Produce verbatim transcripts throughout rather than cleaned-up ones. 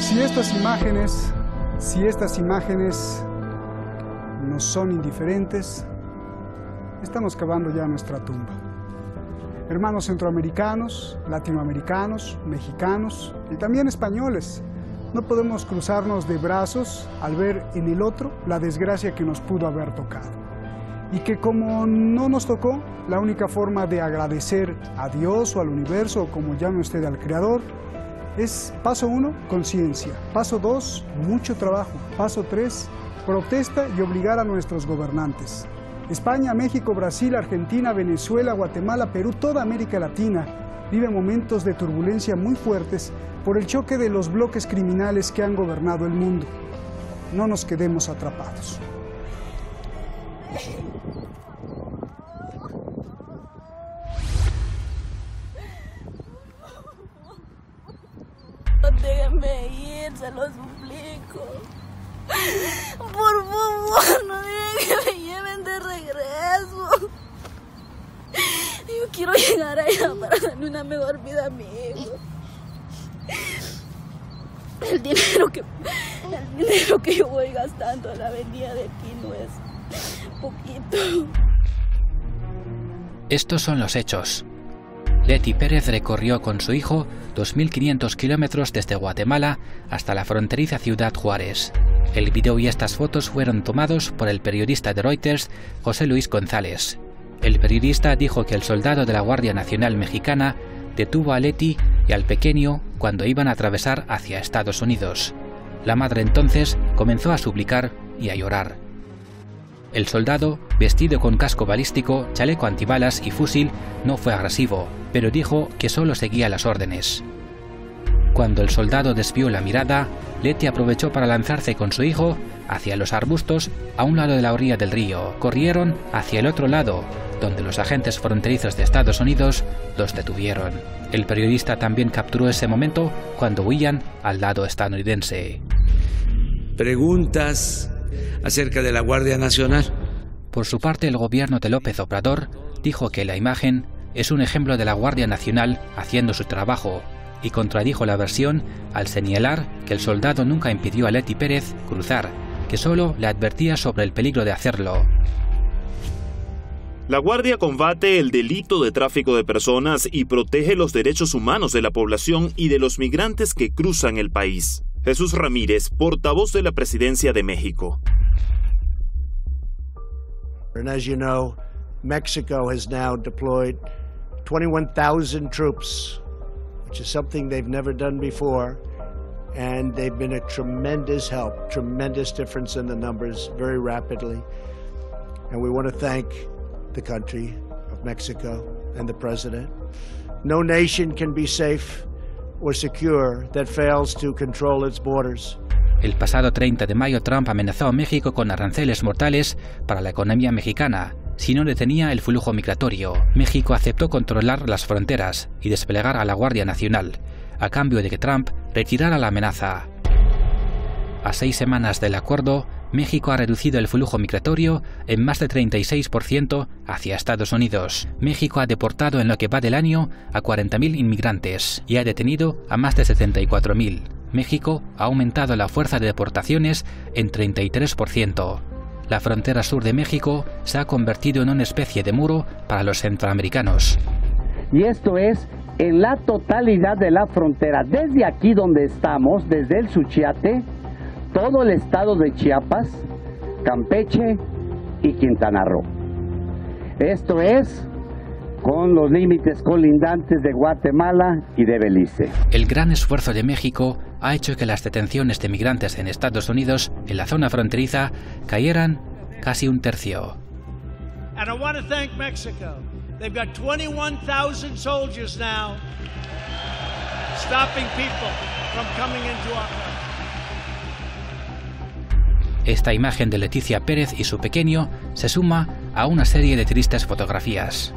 Si estas imágenes, si estas imágenes nos son indiferentes, estamos cavando ya nuestra tumba. Hermanos centroamericanos, latinoamericanos, mexicanos y también españoles, no podemos cruzarnos de brazos al ver en el otro la desgracia que nos pudo haber tocado. Y que como no nos tocó, la única forma de agradecer a Dios o al universo, o como llame usted al Creador, es paso uno, conciencia. Paso dos, mucho trabajo. Paso tres, protesta y obligar a nuestros gobernantes. España, México, Brasil, Argentina, Venezuela, Guatemala, Perú, toda América Latina vive momentos de turbulencia muy fuertes por el choque de los bloques criminales que han gobernado el mundo. No nos quedemos atrapados. Déjenme ir, se lo suplico. Por favor, no dejen que me lleven de regreso. Yo quiero llegar allá para darle una mejor vida a mi hijo. El dinero que, el dinero que yo voy gastando en la avenida de aquí no es poquito. Estos son los hechos. Leti Pérez recorrió con su hijo dos mil quinientos kilómetros desde Guatemala hasta la fronteriza ciudad Juárez. El vídeo y estas fotos fueron tomados por el periodista de Reuters, José Luis González. El periodista dijo que el soldado de la Guardia Nacional Mexicana detuvo a Leti y al pequeño cuando iban a atravesar hacia Estados Unidos. La madre entonces comenzó a suplicar y a llorar. El soldado, vestido con casco balístico, chaleco antibalas y fusil, no fue agresivo, pero dijo que solo seguía las órdenes. Cuando el soldado desvió la mirada, Leti aprovechó para lanzarse con su hijo hacia los arbustos a un lado de la orilla del río. Corrieron hacia el otro lado, donde los agentes fronterizos de Estados Unidos los detuvieron. El periodista también capturó ese momento cuando huían al lado estadounidense. Preguntas acerca de la Guardia Nacional. Por su parte, el gobierno de López Obrador dijo que la imagen es un ejemplo de la Guardia Nacional haciendo su trabajo y contradijo la versión al señalar que el soldado nunca impidió a Leti Pérez cruzar, que solo le advertía sobre el peligro de hacerlo. La Guardia combate el delito de tráfico de personas y protege los derechos humanos de la población y de los migrantes que cruzan el país. Jesús Ramírez, portavoz de la Presidencia de México. And as you know, Mexico has now deployed twenty-one thousand troops, which is something they've never done before, and they've been a tremendous help, tremendous difference in the numbers very rapidly. And we want to thank the country of Mexico and the president. No nation can be safe or secure that fails to control its borders. El pasado treinta de mayo, Trump amenazó a México con aranceles mortales para la economía mexicana si no detenía el flujo migratorio. México aceptó controlar las fronteras y desplegar a la Guardia Nacional, a cambio de que Trump retirara la amenaza. A seis semanas del acuerdo, México ha reducido el flujo migratorio en más de treinta y seis por ciento hacia Estados Unidos. México ha deportado en lo que va del año a cuarenta mil inmigrantes y ha detenido a más de setenta y cuatro mil. México ha aumentado la fuerza de deportaciones en treinta y tres por ciento. La frontera sur de México se ha convertido en una especie de muro para los centroamericanos. Y esto es en la totalidad de la frontera, desde aquí donde estamos, desde el Suchiate, todo el estado de Chiapas, Campeche y Quintana Roo. Esto es con los límites colindantes de Guatemala y de Belice. El gran esfuerzo de México ha hecho que las detenciones de migrantes en Estados Unidos, en la zona fronteriza, cayeran casi un tercio. And I want to thank Mexico. They've got twenty-one thousand soldiers now stopping people from coming into our country. Esta imagen de Leticia Pérez y su pequeño se suma a una serie de tristes fotografías.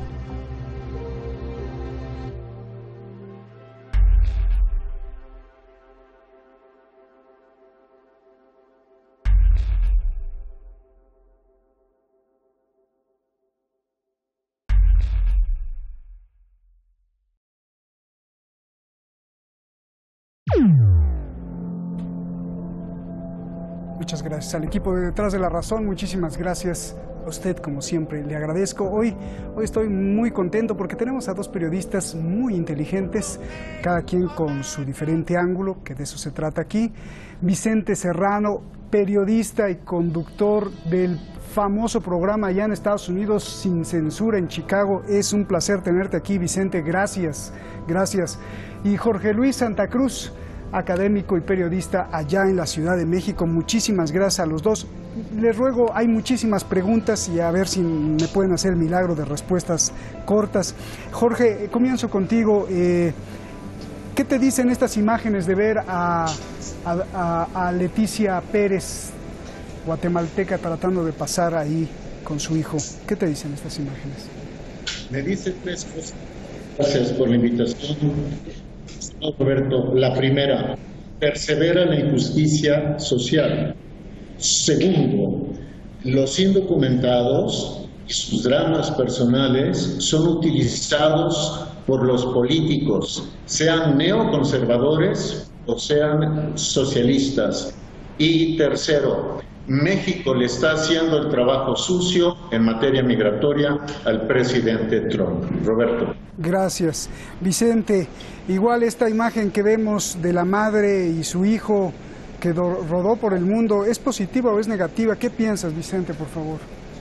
Muchas gracias. Al equipo de Detrás de la Razón, muchísimas gracias a usted, como siempre, le agradezco. Hoy, hoy estoy muy contento porque tenemos a dos periodistas muy inteligentes, cada quien con su diferente ángulo, que de eso se trata aquí. Vicente Serrano, periodista y conductor del famoso programa allá en Estados Unidos, Sin Censura, en Chicago. Es un placer tenerte aquí, Vicente. Gracias, gracias. Y Jorge Luis Santa Cruz, académico y periodista allá en la Ciudad de México. Muchísimas gracias a los dos. Les ruego, hay muchísimas preguntas y a ver si me pueden hacer el milagro de respuestas cortas. Jorge, comienzo contigo. Eh, ¿Qué te dicen estas imágenes de ver a, a, a, a Leticia Pérez, guatemalteca, tratando de pasar ahí con su hijo? ¿Qué te dicen estas imágenes? Me dice tres cosas. Gracias por la invitación, Roberto. La primera, persevera la injusticia social. Segundo, los indocumentados y sus dramas personales son utilizados por los políticos, sean neoconservadores o sean socialistas. Y tercero, México le está haciendo el trabajo sucio en materia migratoria al presidente Trump. Roberto. Gracias. Vicente, igual esta imagen que vemos de la madre y su hijo que rodó por el mundo, ¿es positiva o es negativa? ¿Qué piensas, Vicente, por favor?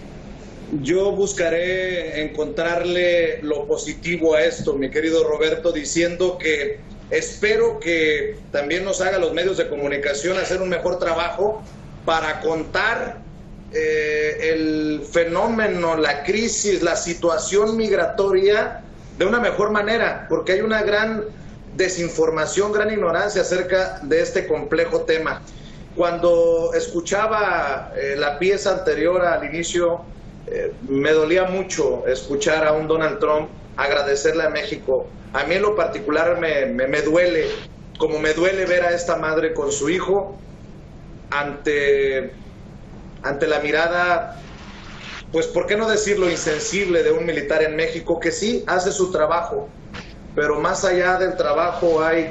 Yo buscaré encontrarle lo positivo a esto, mi querido Roberto, diciendo que espero que también nos haga los medios de comunicación hacer un mejor trabajo para contar eh, el fenómeno, la crisis, la situación migratoria de una mejor manera, porque hay una gran desinformación, gran ignorancia acerca de este complejo tema. Cuando escuchaba eh, la pieza anterior al inicio, eh, me dolía mucho escuchar a un Donald Trump agradecerle a México. A mí en lo particular me, me, me duele, como me duele ver a esta madre con su hijo ante, ante la mirada, pues por qué no decirlo, insensible de un militar en México que sí hace su trabajo, pero más allá del trabajo hay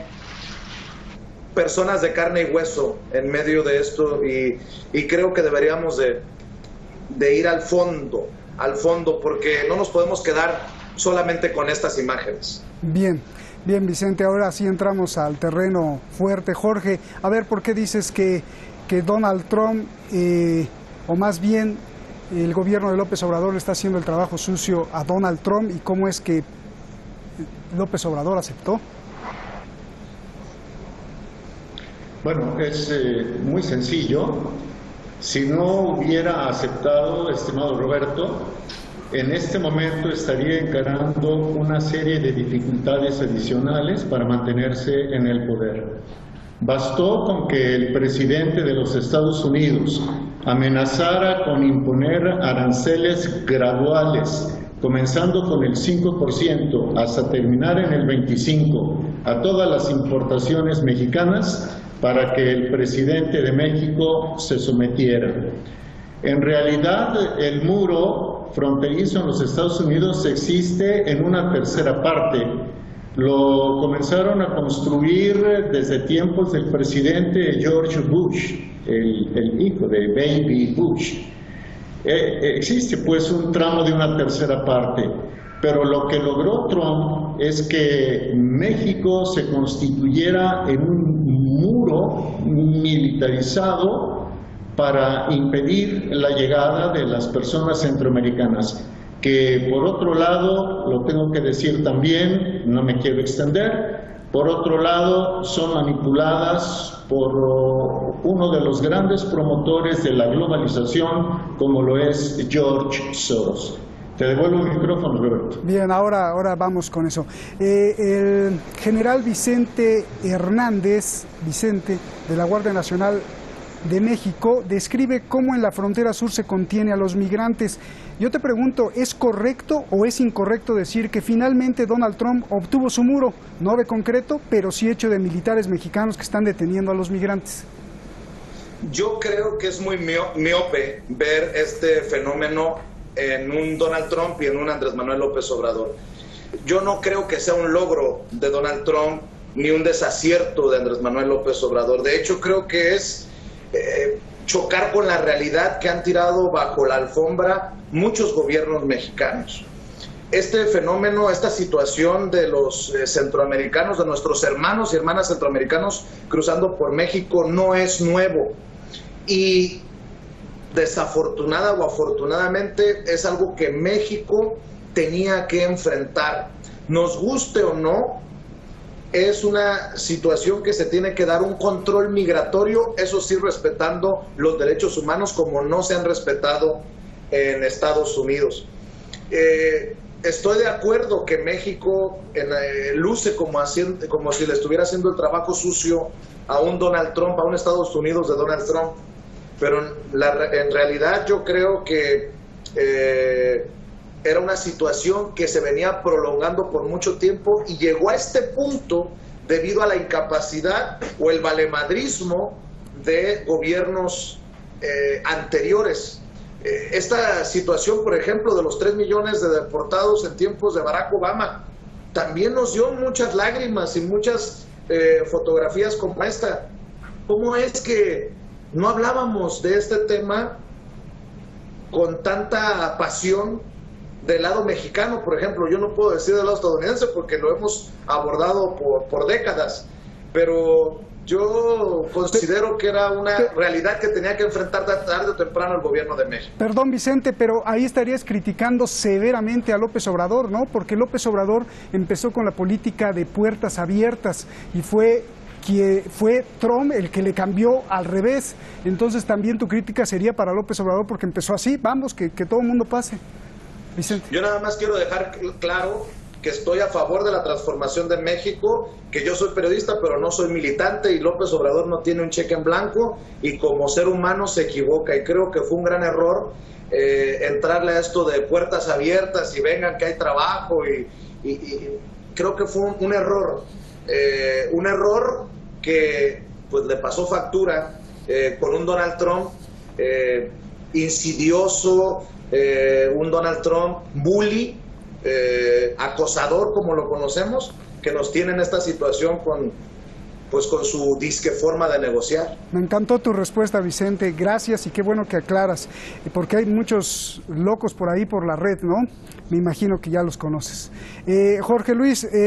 personas de carne y hueso en medio de esto y, y creo que deberíamos de, de ir al fondo, al fondo, porque no nos podemos quedar solamente con estas imágenes. Bien, bien, Vicente, ahora sí entramos al terreno fuerte. Jorge, a ver, ¿por qué dices que, que Donald Trump, eh, o más bien el gobierno de López Obrador, le está haciendo el trabajo sucio a Donald Trump y cómo es que López Obrador aceptó? Bueno, es eh, muy sencillo. Si no hubiera aceptado, estimado Roberto, en este momento estaría encarando una serie de dificultades adicionales para mantenerse en el poder. Bastó con que el presidente de los Estados Unidos amenazara con imponer aranceles graduales, comenzando con el cinco por ciento hasta terminar en el veinticinco por ciento a todas las importaciones mexicanas para que el presidente de México se sometiera. En realidad, el muro fronterizo en los Estados Unidos existe en una tercera parte. Lo comenzaron a construir desde tiempos del presidente George Bush, el, el hijo de Baby Bush. Eh, existe pues un tramo de una tercera parte, pero lo que logró Trump es que México se constituyera en un muro militarizado para impedir la llegada de las personas centroamericanas, que por otro lado, lo tengo que decir también, no me quiero extender, por otro lado son manipuladas por uno de los grandes promotores de la globalización, como lo es George Soros. Te devuelvo el micrófono, Roberto. Bien, ahora, ahora vamos con eso. Eh, el general Vicente Hernández, Vicente, de la Guardia Nacional de México, describe cómo en la frontera sur se contiene a los migrantes. Yo te pregunto, ¿es correcto o es incorrecto decir que finalmente Donald Trump obtuvo su muro, no de concreto, pero sí hecho de militares mexicanos que están deteniendo a los migrantes? Yo creo que es muy miope ver este fenómeno en un Donald Trump y en un Andrés Manuel López Obrador. Yo no creo que sea un logro de Donald Trump ni un desacierto de Andrés Manuel López Obrador. De hecho, creo que es... Eh, chocar con la realidad que han tirado bajo la alfombra muchos gobiernos mexicanos. Este fenómeno, esta situación de los eh, centroamericanos, de nuestros hermanos y hermanas centroamericanos cruzando por México no es nuevo y desafortunada o afortunadamente es algo que México tenía que enfrentar. Nos guste o no, es una situación que se tiene que dar un control migratorio, eso sí respetando los derechos humanos como no se han respetado en Estados Unidos. Eh, Estoy de acuerdo que México en, eh, luce como, haciendo, como si le estuviera haciendo el trabajo sucio a un Donald Trump, a un Estados Unidos de Donald Trump, pero la, en realidad yo creo que eh, era una situación que se venía prolongando por mucho tiempo y llegó a este punto debido a la incapacidad o el valemadrismo de gobiernos eh, anteriores. Esta situación, por ejemplo, de los tres millones de deportados en tiempos de Barack Obama, también nos dio muchas lágrimas y muchas eh, fotografías como esta. ¿Cómo es que no hablábamos de este tema con tanta pasión del lado mexicano? Por ejemplo, yo no puedo decir del lado estadounidense porque lo hemos abordado por, por décadas, pero yo considero que era una realidad que tenía que enfrentar tarde o temprano el gobierno de México. Perdón, Vicente, pero ahí estarías criticando severamente a López Obrador, ¿no? Porque López Obrador empezó con la política de puertas abiertas y fue, que fue Trump el que le cambió al revés. Entonces también tu crítica sería para López Obrador porque empezó así. Vamos, que, que todo el mundo pase. Vicente. Yo nada más quiero dejar claro que estoy a favor de la transformación de México, que yo soy periodista pero no soy militante y López Obrador no tiene un cheque en blanco y como ser humano se equivoca y creo que fue un gran error eh, entrarle a esto de puertas abiertas y vengan que hay trabajo y, y, y creo que fue un, un error, eh, un error que pues le pasó factura eh, con un Donald Trump eh, insidioso, eh, un Donald Trump bully, Eh, acosador como lo conocemos, que nos tiene en esta situación con, pues, con su disque forma de negociar. Me encantó tu respuesta, Vicente, gracias y qué bueno que aclaras, porque hay muchos locos por ahí por la red, ¿no? Me imagino que ya los conoces. Eh, Jorge Luis, eh,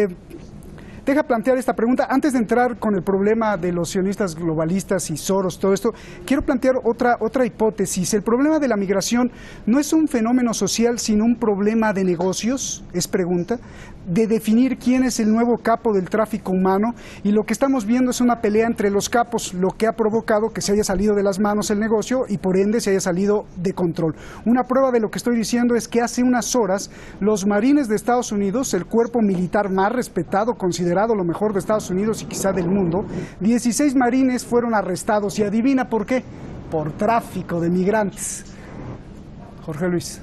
deja plantear esta pregunta. Antes de entrar con el problema de los sionistas globalistas y Soros, todo esto, quiero plantear otra, otra hipótesis. ¿El problema de la migración no es un fenómeno social, sino un problema de negocios? Es pregunta. De definir quién es el nuevo capo del tráfico humano, y lo que estamos viendo es una pelea entre los capos, lo que ha provocado que se haya salido de las manos el negocio y por ende se haya salido de control. Una prueba de lo que estoy diciendo es que hace unas horas los marines de Estados Unidos, el cuerpo militar más respetado, considerado lo mejor de Estados Unidos y quizá del mundo, dieciséis marines fueron arrestados y adivina por qué, por tráfico de migrantes. Jorge Luis.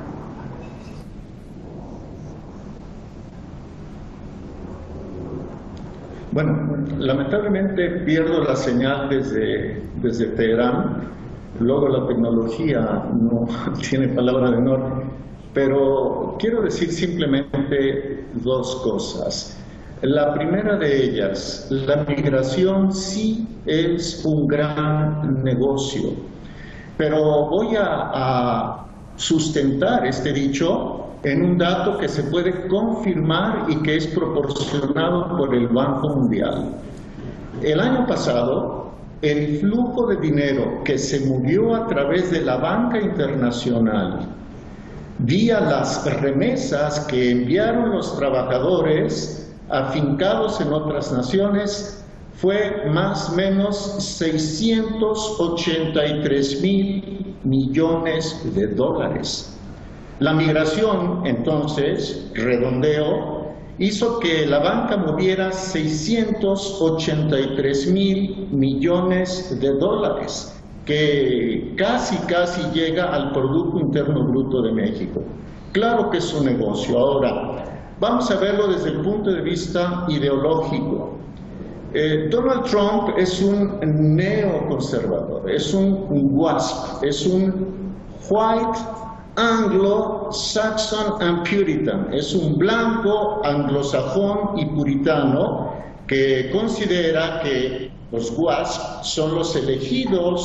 Bueno, lamentablemente pierdo la señal desde, desde Teherán, luego la tecnología no tiene palabra de honor, pero quiero decir simplemente dos cosas. La primera de ellas, la migración sí es un gran negocio, pero voy a, a sustentar este dicho en un dato que se puede confirmar y que es proporcionado por el Banco Mundial. El año pasado, el flujo de dinero que se movió a través de la banca internacional vía las remesas que enviaron los trabajadores afincados en otras naciones fue más o menos seiscientos ochenta y tres mil millones de dólares. La migración, entonces, redondeo, hizo que la banca moviera seiscientos ochenta y tres mil millones de dólares, que casi, casi llega al Producto Interno Bruto de México. Claro que es un negocio. Ahora, vamos a verlo desde el punto de vista ideológico. Eh, Donald Trump es un neoconservador, es un WASP, es un White Anglo-Saxon and Puritan, es un blanco anglosajón y puritano que considera que los W A S P son los elegidos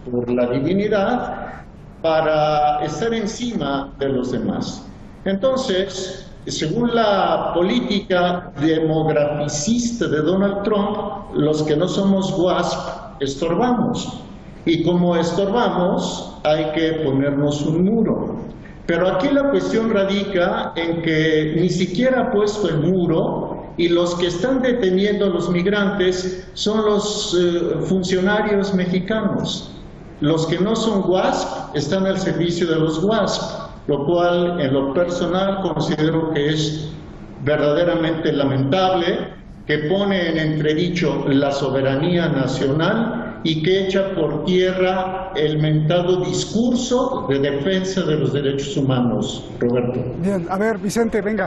por la divinidad para estar encima de los demás. Entonces, según la política demograficista de Donald Trump, los que no somos WASP estorbamos. Y como estorbamos, hay que ponernos un muro. Pero aquí la cuestión radica en que ni siquiera ha puesto el muro y los que están deteniendo a los migrantes son los eh, funcionarios mexicanos. Los que no son WASP están al servicio de los WASP, lo cual en lo personal considero que es verdaderamente lamentable, que pone en entredicho la soberanía nacional y que echa por tierra el mentado discurso de defensa de los derechos humanos. Roberto. Bien, a ver, Vicente, venga.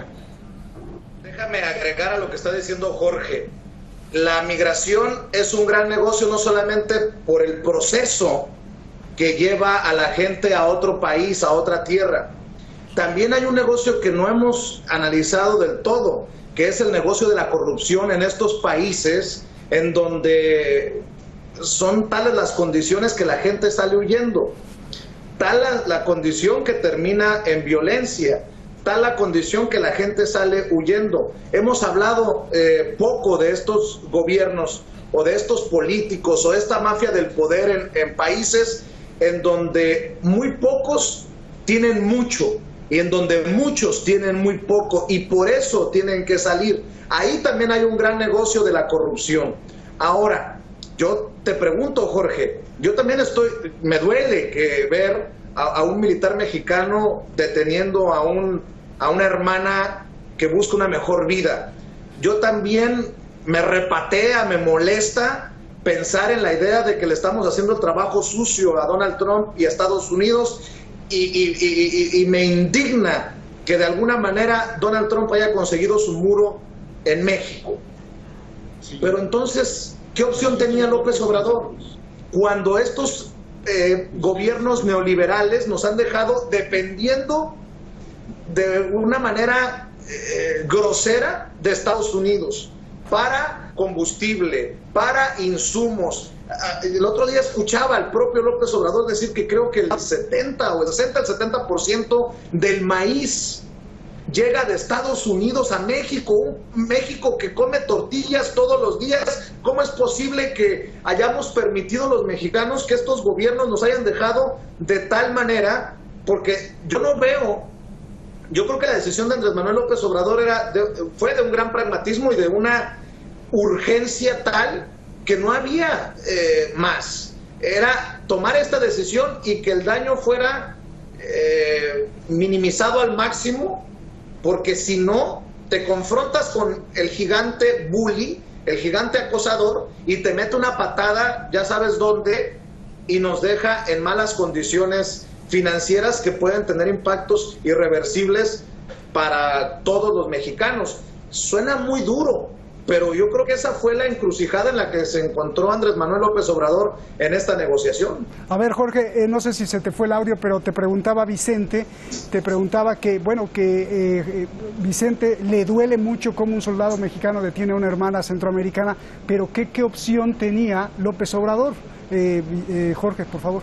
Déjame agregar a lo que está diciendo Jorge. La migración es un gran negocio no solamente por el proceso que lleva a la gente a otro país, a otra tierra. También hay un negocio que no hemos analizado del todo, que es el negocio de la corrupción en estos países en donde son tales las condiciones que la gente sale huyendo, tal la, la condición que termina en violencia, tal la condición que la gente sale huyendo. Hemos hablado eh, poco de estos gobiernos o de estos políticos o de esta mafia del poder en, en países en donde muy pocos tienen mucho y en donde muchos tienen muy poco y por eso tienen que salir. Ahí también hay un gran negocio de la corrupción. Ahora, yo te pregunto, Jorge, yo también estoy, me duele que ver a, a un militar mexicano deteniendo a, un, a una hermana que busca una mejor vida. Yo también me repatea, me molesta pensar en la idea de que le estamos haciendo el trabajo sucio a Donald Trump y a Estados Unidos y, y, y, y, y me indigna que de alguna manera Donald Trump haya conseguido su muro en México. Sí. Pero entonces, ¿qué opción tenía López Obrador? Cuando estos eh, gobiernos neoliberales nos han dejado dependiendo de una manera eh, grosera de Estados Unidos para combustible, para insumos. El otro día escuchaba al propio López Obrador decir que creo que el setenta o el sesenta, el setenta por ciento del maíz llega de Estados Unidos a México, un México que come tortillas todos los días. ¿Cómo es posible que hayamos permitido los mexicanos que estos gobiernos nos hayan dejado de tal manera? Porque yo no veo, yo creo que la decisión de Andrés Manuel López Obrador era de, fue de un gran pragmatismo y de una urgencia tal que no había eh, más. Era tomar esta decisión y que el daño fuera eh, minimizado al máximo, porque si no, te confrontas con el gigante bully, el gigante acosador, y te mete una patada, ya sabes dónde, y nos deja en malas condiciones financieras que pueden tener impactos irreversibles para todos los mexicanos. Suena muy duro, pero yo creo que esa fue la encrucijada en la que se encontró Andrés Manuel López Obrador en esta negociación. A ver, Jorge, eh, no sé si se te fue el audio, pero te preguntaba Vicente, te preguntaba que, bueno, que eh, eh, Vicente le duele mucho cómo un soldado mexicano detiene a una hermana centroamericana, pero ¿qué, qué opción tenía López Obrador? Eh, eh, Jorge, por favor.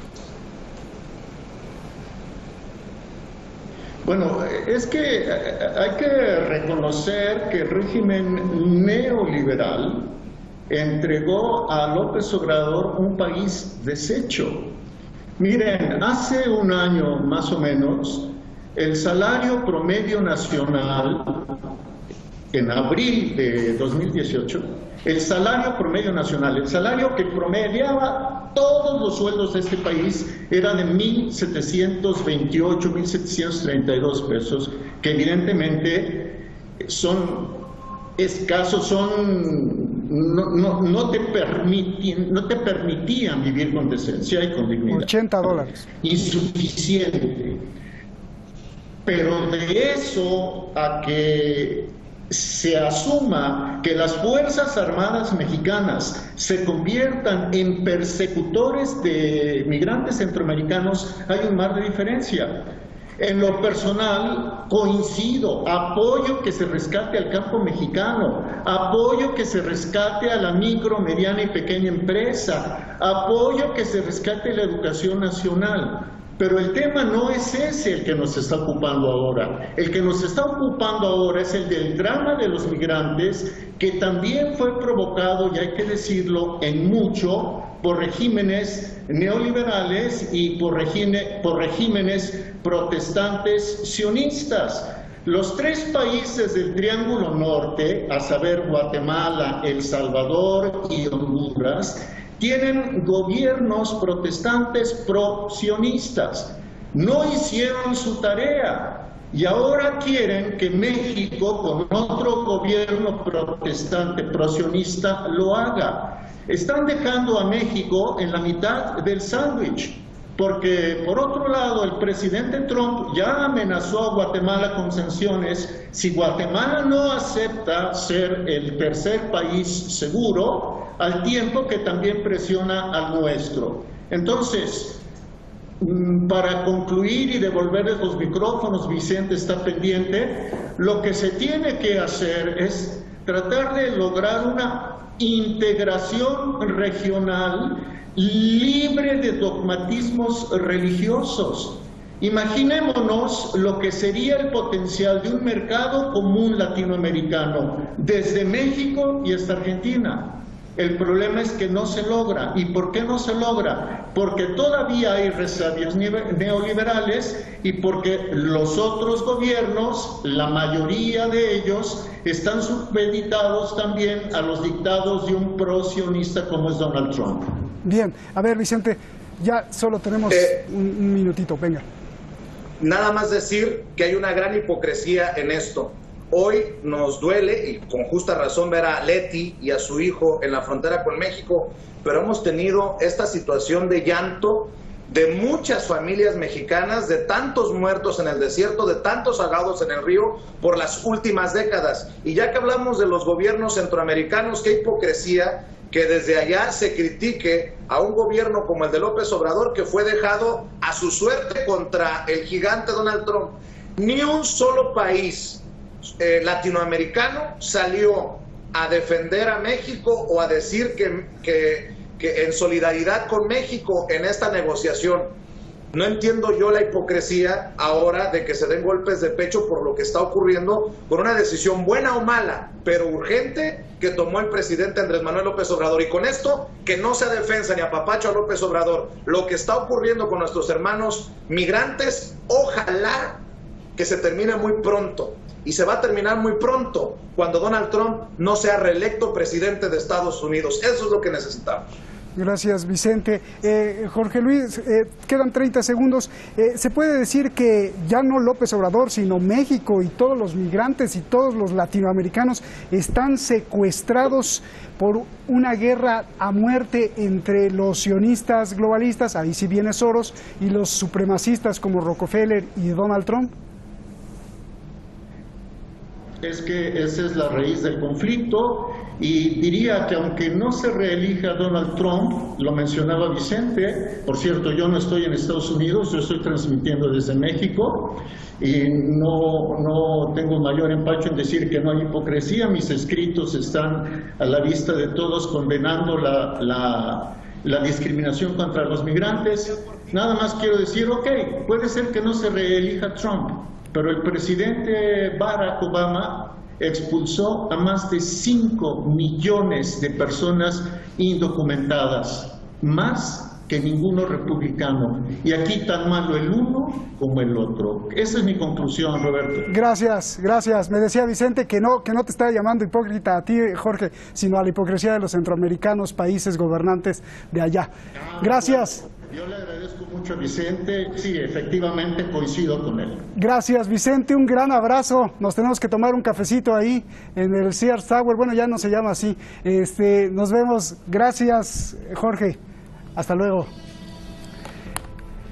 Bueno, es que hay que reconocer que el régimen neoliberal entregó a López Obrador un país deshecho. Miren, hace un año más o menos, el salario promedio nacional, en abril de dos mil dieciocho, el salario promedio nacional, el salario que promediaba todos los sueldos de este país era de mil setecientos veintiocho, mil setecientos treinta y dos pesos, que evidentemente son escasos, son, no, no, no, te permitían, no te permitían vivir con decencia y con dignidad. ochenta dólares. Insuficiente. Pero de eso a que se asuma que las Fuerzas Armadas mexicanas se conviertan en persecutores de migrantes centroamericanos, hay un mar de diferencia. En lo personal, coincido, apoyo que se rescate al campo mexicano, apoyo que se rescate a la micro, mediana y pequeña empresa, apoyo que se rescate la educación nacional. Pero el tema no es ese el que nos está ocupando ahora. El que nos está ocupando ahora es el del drama de los migrantes, que también fue provocado, y hay que decirlo, en mucho por regímenes neoliberales y por, regime, por regímenes protestantes sionistas. Los tres países del Triángulo Norte, a saber Guatemala, El Salvador y Honduras, tienen gobiernos protestantes pro-sionistas. No hicieron su tarea y ahora quieren que México, con otro gobierno protestante pro-sionista, lo haga. Están dejando a México en la mitad del sándwich, porque por otro lado el presidente Trump ya amenazó a Guatemala con sanciones si Guatemala no acepta ser el tercer país seguro, al tiempo que también presiona al nuestro. Entonces, para concluir y devolverles los micrófonos, Vicente está pendiente, lo que se tiene que hacer es tratar de lograr una integración regional libre de dogmatismos religiosos. Imaginémonos lo que sería el potencial de un mercado común latinoamericano desde México y hasta Argentina. El problema es que no se logra. ¿Y por qué no se logra? Porque todavía hay resabios neoliberales y porque los otros gobiernos, la mayoría de ellos, están supeditados también a los dictados de un pro-sionista como es Donald Trump. Bien, a ver, Vicente, ya solo tenemos eh, un, un minutito, venga. Nada más decir que hay una gran hipocresía en esto. Hoy nos duele, y con justa razón, ver a Leti y a su hijo en la frontera con México, pero hemos tenido esta situación de llanto de muchas familias mexicanas, de tantos muertos en el desierto, de tantos ahogados en el río por las últimas décadas. Y ya que hablamos de los gobiernos centroamericanos, qué hipocresía que desde allá se critique a un gobierno como el de López Obrador, que fue dejado a su suerte contra el gigante Donald Trump. Ni un solo país Eh, latinoamericano salió a defender a México o a decir que, que, que en solidaridad con México en esta negociación. No entiendo yo la hipocresía ahora de que se den golpes de pecho por lo que está ocurriendo con una decisión buena o mala, pero urgente, que tomó el presidente Andrés Manuel López Obrador. Y con esto, que no sea defensa ni apapacho a López Obrador, lo que está ocurriendo con nuestros hermanos migrantes, ojalá que se termine muy pronto. Y se va a terminar muy pronto cuando Donald Trump no sea reelecto presidente de Estados Unidos. Eso es lo que necesitamos. Gracias, Vicente. Eh, Jorge Luis, eh, quedan treinta segundos. Eh, ¿Se puede decir que ya no López Obrador, sino México y todos los migrantes y todos los latinoamericanos están secuestrados por una guerra a muerte entre los sionistas globalistas, ahí sí viene Soros, y los supremacistas como Rockefeller y Donald Trump? Es que esa es la raíz del conflicto y diría que aunque no se reelija Donald Trump, lo mencionaba Vicente, por cierto, yo no estoy en Estados Unidos, yo estoy transmitiendo desde México y no, no tengo mayor empacho en decir que no hay hipocresía, mis escritos están a la vista de todos condenando la, la, la discriminación contra los migrantes. Nada más quiero decir, ok, puede ser que no se reelija Trump, pero el presidente Barack Obama expulsó a más de cinco millones de personas indocumentadas, más que ninguno republicano. Y aquí tan malo el uno como el otro. Esa es mi conclusión, Roberto. Gracias, gracias. Me decía Vicente que no, que no te estaba llamando hipócrita a ti, Jorge, sino a la hipocresía de los centroamericanos, países gobernantes de allá. Gracias. Yo le agradezco mucho a Vicente, sí, efectivamente coincido con él. Gracias, Vicente, un gran abrazo. Nos tenemos que tomar un cafecito ahí en el Sears Tower, bueno, ya no se llama así. Este, nos vemos. Gracias, Jorge. Hasta luego.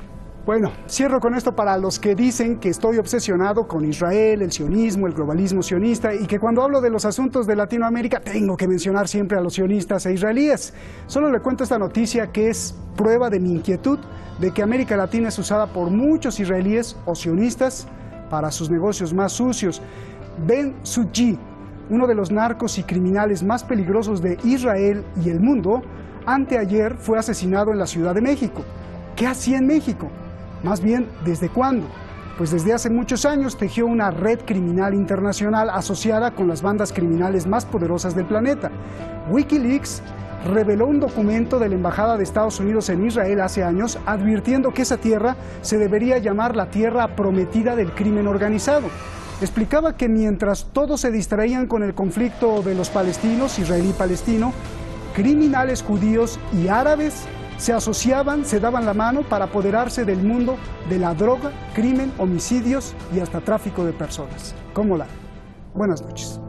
Bueno, cierro con esto para los que dicen que estoy obsesionado con Israel, el sionismo, el globalismo sionista y que cuando hablo de los asuntos de Latinoamérica tengo que mencionar siempre a los sionistas e israelíes. Solo le cuento esta noticia que es prueba de mi inquietud de que América Latina es usada por muchos israelíes o sionistas para sus negocios más sucios. Ben Suji, uno de los narcos y criminales más peligrosos de Israel y el mundo, anteayer fue asesinado en la Ciudad de México. ¿Qué hacía en México? Más bien, ¿desde cuándo? Pues desde hace muchos años tejió una red criminal internacional asociada con las bandas criminales más poderosas del planeta. Wikileaks reveló un documento de la Embajada de Estados Unidos en Israel hace años advirtiendo que esa tierra se debería llamar la tierra prometida del crimen organizado. Explicaba que mientras todos se distraían con el conflicto de los palestinos, israelí-palestino, criminales judíos y árabes se asociaban, se daban la mano para apoderarse del mundo de la droga, crimen, homicidios y hasta tráfico de personas. ¿Cómo la? Buenas noches.